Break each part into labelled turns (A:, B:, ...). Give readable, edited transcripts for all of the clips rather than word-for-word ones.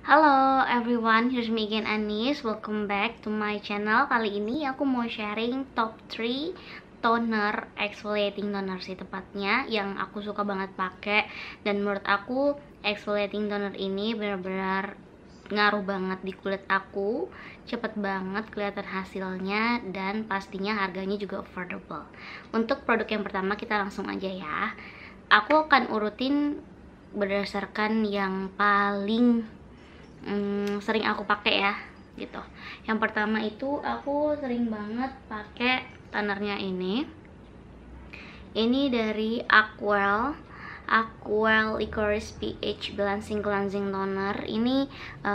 A: Halo everyone, here's me again Anis. Welcome back to my channel. Kali ini aku mau sharing top 3 toner, exfoliating toner sih tepatnya, yang aku suka banget pakai. Dan menurut aku exfoliating toner ini benar-benar ngaruh banget di kulit aku, cepet banget kelihatan hasilnya, dan pastinya harganya juga affordable. Untuk produk yang pertama kita langsung aja ya. Aku akan urutin berdasarkan yang paling sering aku pakai ya gitu. Yang pertama itu aku sering banget pakai tonernya ini dari Aquel Licorice PH Balancing Cleansing Toner. Ini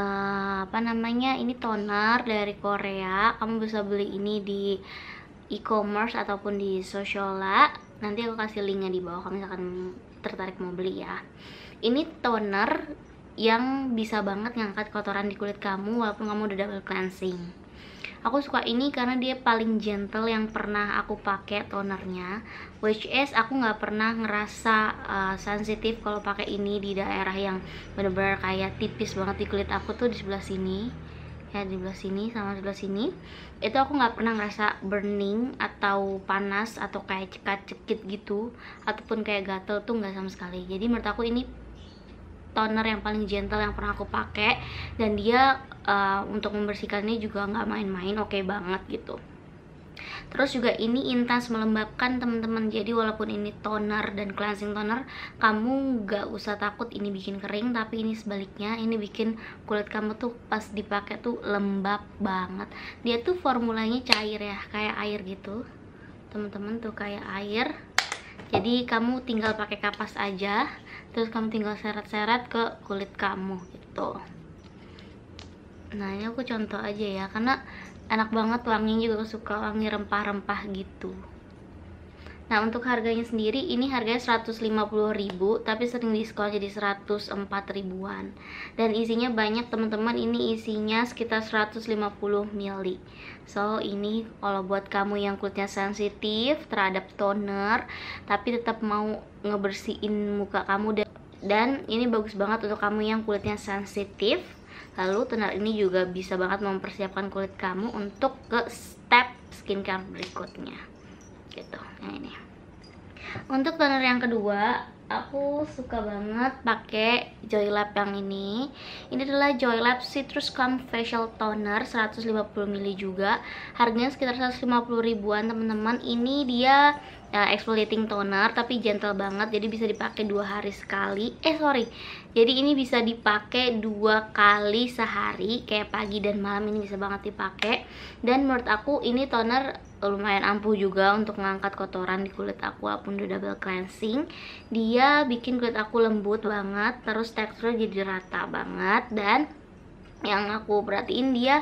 A: ini toner dari Korea. Kamu bisa beli ini di e-commerce ataupun di Sociala. Nanti aku kasih linknya di bawah kalau misalkan tertarik mau beli ya. Ini toner yang bisa banget ngangkat kotoran di kulit kamu walaupun kamu udah double cleansing. Aku suka ini karena dia paling gentle yang pernah aku pakai tonernya, which is aku nggak pernah ngerasa sensitif kalau pakai ini di daerah yang bener-bener kayak tipis banget di kulit aku tuh, di sebelah sini ya, di sebelah sini sama sebelah sini. Itu aku nggak pernah ngerasa burning atau panas atau kayak cekat-cekit gitu ataupun kayak gatel tuh, nggak sama sekali. Jadi menurut aku ini toner yang paling gentle yang pernah aku pakai, dan dia untuk membersihkannya juga nggak main-main, oke banget gitu. Terus juga ini intens melembabkan teman-teman. Jadi walaupun ini toner dan cleansing toner, kamu nggak usah takut ini bikin kering, tapi ini sebaliknya, ini bikin kulit kamu tuh pas dipakai tuh lembab banget. Dia tuh formulanya cair ya, kayak air gitu teman-teman, tuh kayak air. Jadi kamu tinggal pakai kapas aja, terus kamu tinggal seret-seret ke kulit kamu gitu. Nah ini aku contoh aja ya, karena enak banget wanginya, juga suka wangi rempah-rempah gitu. Nah untuk harganya sendiri, ini harganya 150.000, tapi sering diskon jadi 104 ribuan. Dan isinya banyak teman-teman, ini isinya sekitar 150 ml. So ini kalau buat kamu yang kulitnya sensitif terhadap toner tapi tetap mau ngebersihin muka kamu, dan ini bagus banget untuk kamu yang kulitnya sensitif. Lalu toner ini juga bisa banget mempersiapkan kulit kamu untuk ke step skincare berikutnya gitu. Nah ini untuk toner yang kedua, aku suka banget pakai Joylab yang ini. Ini adalah Joylab Citrus Calm Facial Toner 150 ml juga. Harganya sekitar 150 ribuan teman-teman. Ini dia exfoliating toner tapi gentle banget, jadi bisa dipakai 2 hari sekali. Jadi ini bisa dipakai 2 kali sehari, kayak pagi dan malam ini bisa banget dipakai. Dan menurut aku ini toner lumayan ampuh juga untuk ngangkat kotoran di kulit aku walaupun udah double cleansing. Dia bikin kulit aku lembut banget, terus teksturnya jadi rata banget. Dan yang aku perhatiin dia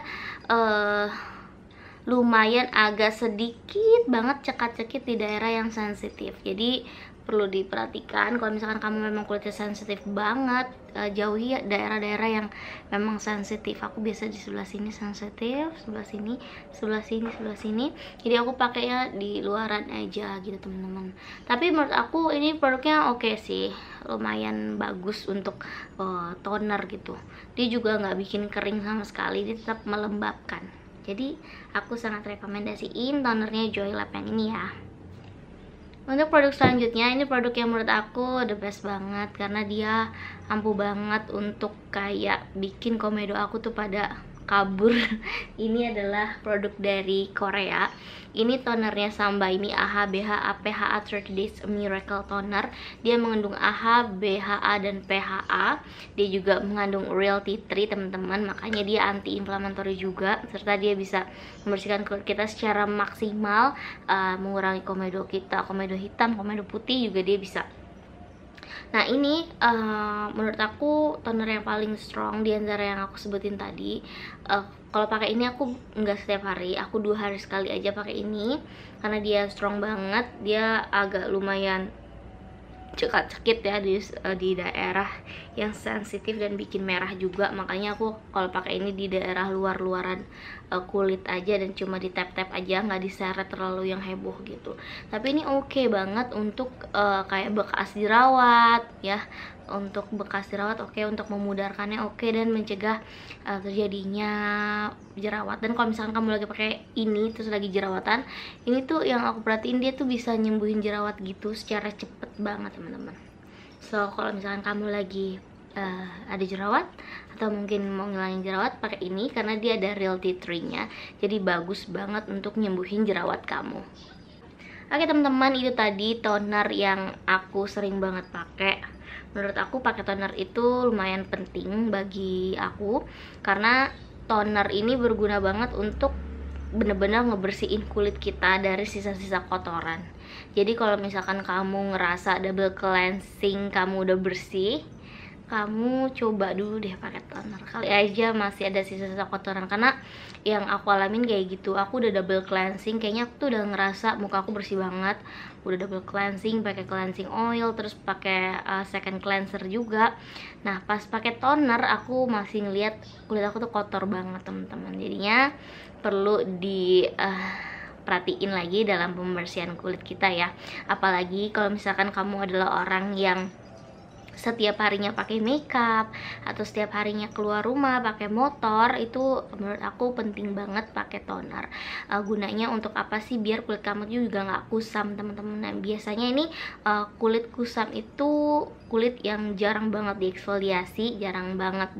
A: lumayan agak sedikit banget cekat-cekit di daerah yang sensitif. Jadi perlu diperhatikan kalau misalkan kamu memang kulitnya sensitif banget, jauhi daerah-daerah yang memang sensitif. Aku biasa di sebelah sini sensitif, sebelah sini, sebelah sini, sebelah sini. Jadi aku pakainya di luaran aja gitu teman-teman. Tapi menurut aku ini produknya oke sih, lumayan bagus untuk toner gitu. Dia juga nggak bikin kering sama sekali, dia tetap melembabkan. Jadi aku sangat rekomendasiin tonernya Joylab yang ini ya. Untuk produk selanjutnya, ini produk yang menurut aku the best banget karena dia ampuh banget untuk kayak bikin komedo aku tuh pada kabur. Ini adalah produk dari Korea. Ini tonernya Sunbae AHA BHA PHA 30 Days Miracle Toner. Dia mengandung AHA, BHA, dan PHA. Dia juga mengandung Real Tea Tree teman-teman, makanya dia anti-inflammatory juga, serta dia bisa membersihkan kulit kita secara maksimal, mengurangi komedo kita, komedo hitam, komedo putih juga dia bisa. Nah ini menurut aku toner yang paling strong di antara yang aku sebutin tadi. Kalau pakai ini aku nggak setiap hari, aku 2 hari sekali aja pakai ini karena dia strong banget. Dia agak lumayan cekat-cekit ya di daerah yang sensitif dan bikin merah juga. Makanya aku kalau pakai ini di daerah luar-luaran kulit aja, dan cuma di tap-tap aja, nggak diseret terlalu yang heboh gitu. Tapi ini oke banget untuk kayak bekas jerawat ya, untuk bekas jerawat oke, untuk memudarkannya oke, dan mencegah terjadinya jerawat. Dan kalau misalkan kamu lagi pakai ini terus lagi jerawatan, ini tuh yang aku perhatiin dia tuh bisa nyembuhin jerawat gitu secara cepet banget teman-teman. So kalau misalkan kamu lagi ada jerawat atau mungkin mau ngilangin jerawat, pakai ini karena dia ada real tea tree-nya, jadi bagus banget untuk nyembuhin jerawat kamu. Oke teman-teman, itu tadi toner yang aku sering banget pakai. Menurut aku pakai toner itu lumayan penting bagi aku, karena toner ini berguna banget untuk bener-bener ngebersihin kulit kita dari sisa-sisa kotoran. Jadi kalau misalkan kamu ngerasa double cleansing kamu udah bersih, kamu coba dulu deh pakai toner, kali aja masih ada sisa-sisa kotoran. Karena yang aku alamin kayak gitu, aku udah double cleansing, kayaknya aku tuh udah ngerasa muka aku bersih banget, udah double cleansing, pakai cleansing oil, terus pakai second cleanser juga. Nah pas pakai toner aku masih ngeliat kulit aku tuh kotor banget teman-teman, jadinya perlu di perhatiin lagi dalam pembersihan kulit kita ya. Apalagi kalau misalkan kamu adalah orang yang setiap harinya pakai makeup atau setiap harinya keluar rumah pakai motor, itu menurut aku penting banget pakai toner. Gunanya untuk apa sih? Biar kulit kamu juga nggak kusam teman-teman. Nah biasanya ini kulit kusam itu kulit yang jarang banget dieksfoliasi, jarang banget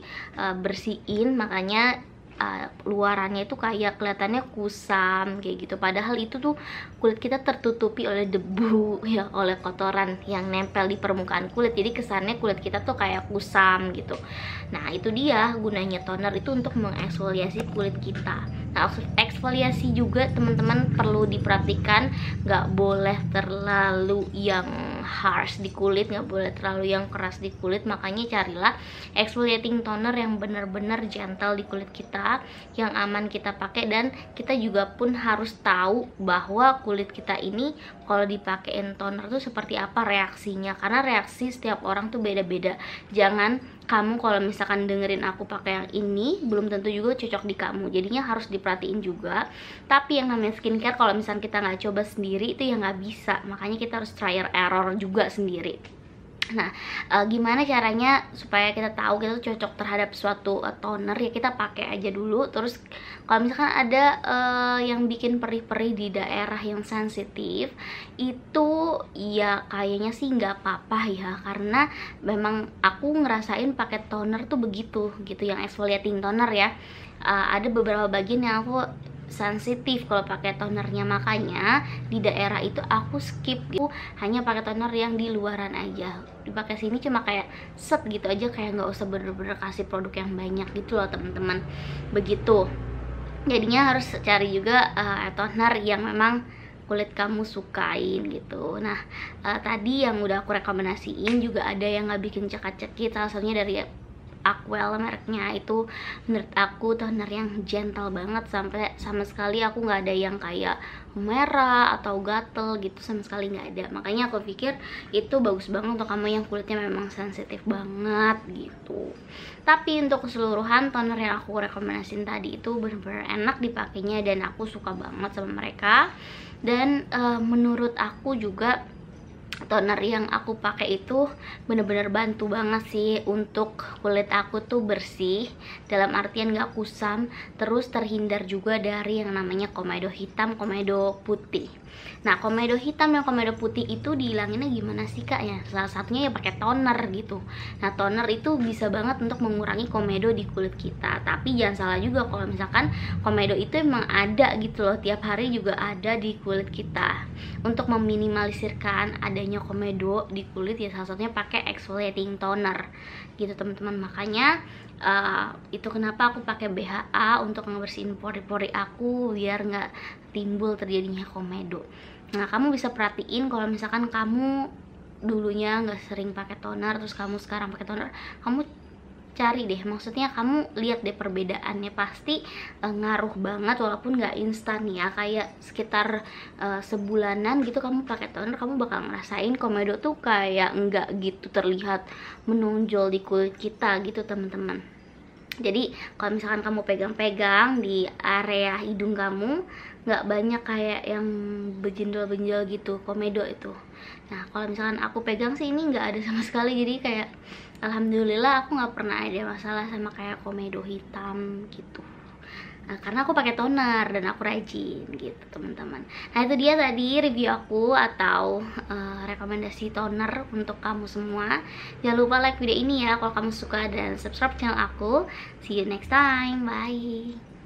A: dibersihin, makanya luarannya itu kayak kelihatannya kusam kayak gitu, padahal itu tuh kulit kita tertutupi oleh debu ya, oleh kotoran yang nempel di permukaan kulit, jadi kesannya kulit kita tuh kayak kusam gitu. Nah itu dia gunanya toner itu, untuk mengeksfoliasi kulit kita. Nah eksfoliasi juga teman-teman perlu diperhatikan, nggak boleh terlalu yang harsh di kulit, nggak boleh terlalu yang keras di kulit. Makanya carilah exfoliating toner yang benar-benar gentle di kulit kita, yang aman kita pakai. Dan kita juga pun harus tahu bahwa kulit kita ini kalau dipakein toner tuh seperti apa reaksinya, karena reaksi setiap orang tuh beda-beda. Jangan kamu kalau misalkan dengerin aku pakai yang ini, belum tentu juga cocok di kamu, jadinya harus diperhatiin juga. Tapi yang namanya skincare, kalau misalkan kita nggak coba sendiri itu ya nggak bisa, makanya kita harus trial error juga sendiri. Nah, gimana caranya supaya kita tahu kita tuh cocok terhadap suatu toner? Ya kita pakai aja dulu. Terus kalau misalkan ada yang bikin perih-perih di daerah yang sensitif, itu ya kayaknya sih nggak apa-apa ya, karena memang aku ngerasain pakai toner tuh begitu gitu, yang exfoliating toner ya. Ada beberapa bagian yang aku sensitif kalau pakai tonernya, makanya di daerah itu aku skip gitu, hanya pakai toner yang di luaran aja. Dipakai sini cuma kayak set gitu aja, kayak nggak usah bener-bener kasih produk yang banyak gitu loh teman-teman. Begitu, jadinya harus cari juga toner yang memang kulit kamu sukain gitu. Nah tadi yang udah aku rekomendasiin juga ada yang nggak bikin cekak-cekit, salah satunya dari Aquel mereknya. Itu menurut aku toner yang gentle banget, sampai sama sekali aku nggak ada yang kayak merah atau gatel gitu, sama sekali nggak ada. Makanya aku pikir itu bagus banget untuk kamu yang kulitnya memang sensitif banget gitu. Tapi untuk keseluruhan toner yang aku rekomendasiin tadi itu bener-bener enak dipakainya, dan aku suka banget sama mereka. Dan menurut aku juga toner yang aku pakai itu bener-bener bantu banget sih untuk kulit aku tuh bersih, dalam artian gak kusam, terus terhindar juga dari yang namanya komedo hitam, komedo putih. Nah komedo hitam dan komedo putih itu dihilanginnya gimana sih kak ya? Salah satunya ya pakai toner gitu. Nah toner itu bisa banget untuk mengurangi komedo di kulit kita. Tapi jangan salah juga, kalau misalkan komedo itu emang ada gitu loh, tiap hari juga ada di kulit kita. Untuk meminimalisirkan adanya komedo di kulit ya salah satunya pakai exfoliating toner gitu teman-teman. Makanya itu kenapa aku pakai BHA untuk ngebersihin pori-pori aku biar nggak timbul terjadinya komedo. Nah kamu bisa perhatiin kalau misalkan kamu dulunya nggak sering pakai toner, terus kamu sekarang pakai toner, kamu cari deh, maksudnya kamu lihat deh perbedaannya, pasti ngaruh banget walaupun nggak instan ya, kayak sekitar sebulanan gitu kamu pakai toner, kamu bakal ngerasain komedo tuh kayak nggak gitu terlihat menonjol di kulit kita gitu teman-teman. Jadi kalau misalkan kamu pegang-pegang di area hidung kamu, nggak banyak kayak yang benjol-benjol gitu, komedo itu. Nah kalau misalkan aku pegang sih ini nggak ada sama sekali, jadi kayak alhamdulillah aku nggak pernah ada masalah sama kayak komedo hitam gitu. Nah, karena aku pakai toner dan aku rajin gitu teman-teman. Nah itu dia tadi review aku atau rekomendasi toner untuk kamu semua. Jangan lupa like video ini ya kalau kamu suka dan subscribe channel aku. See you next time, bye.